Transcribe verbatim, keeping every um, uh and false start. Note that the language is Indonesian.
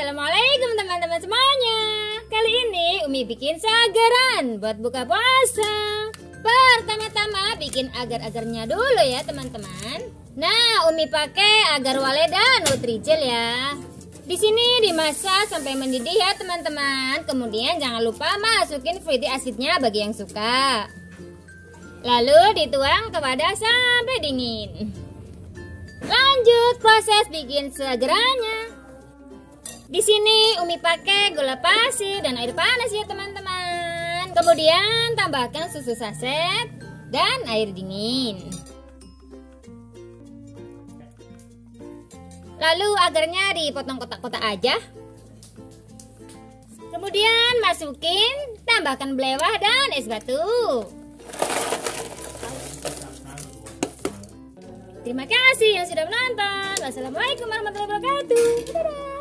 Assalamualaikum teman-teman semuanya. Kali ini Umi bikin sageran buat buka puasa. Pertama-tama bikin agar-agarnya dulu ya teman-teman. Nah, Umi pakai agar waleda Nutrijel ya. Di sini dimasak sampai mendidih ya teman-teman. Kemudian jangan lupa masukin fatty acidnya bagi yang suka. Lalu dituang ke wadah sampai dingin. Lanjut proses bikin sagerannya. Di sini Umi pakai gula pasir dan air panas ya teman-teman. Kemudian tambahkan susu saset dan air dingin. Lalu agarnya dipotong kotak-kotak aja. Kemudian masukin, tambahkan belewah dan es batu. Terima kasih yang sudah menonton. Wassalamualaikum warahmatullahi wabarakatuh. Dadah.